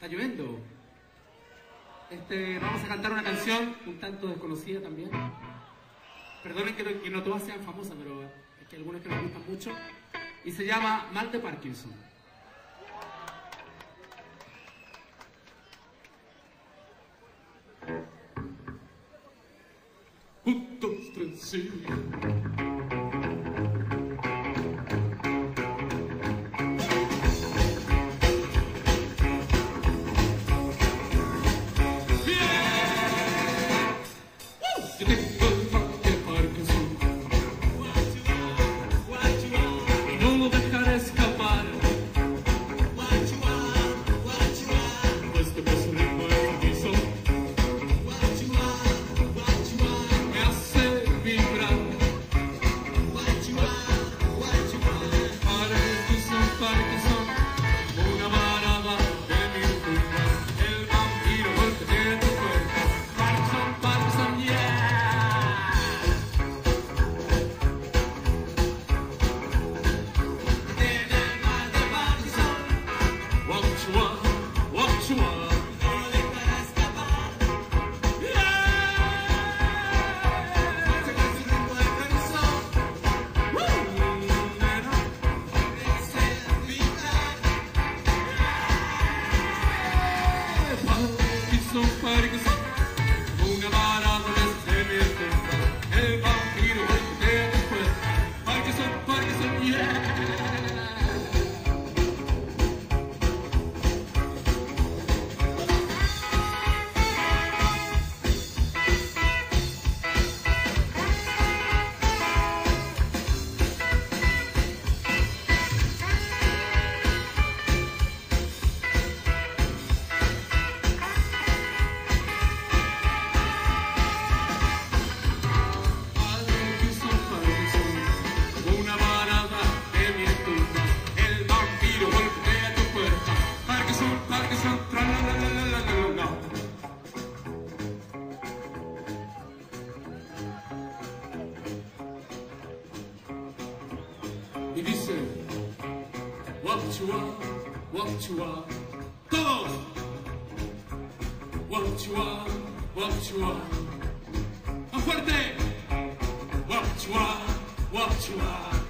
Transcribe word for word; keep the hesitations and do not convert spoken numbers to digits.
Está lloviendo. Este, vamos a cantar una canción un tanto desconocida también. Perdonen que no, que no todas sean famosas, pero es que algunas que nos gustan mucho. Y se llama Mal de Parkinson. Un, dos, tres, sí. Yo tengo el mal de Parkinson y no lo dejaré escapar. Este paso ritmo es piso me hace vibrar. Parkinson, Parkinson, una varada de mil culpas. El vampiro golpea tu cuerpo. Parkinson, Parkinson, yeah. Parkinson, una varada desde mi cuerpo. El vampiro golpea tu cuerpo. Parkinson, Parkinson, yeah. Y dice, Wapchua, Wapchua, todos, Wapchua, Wapchua, más fuerte, Wapchua, Wapchua.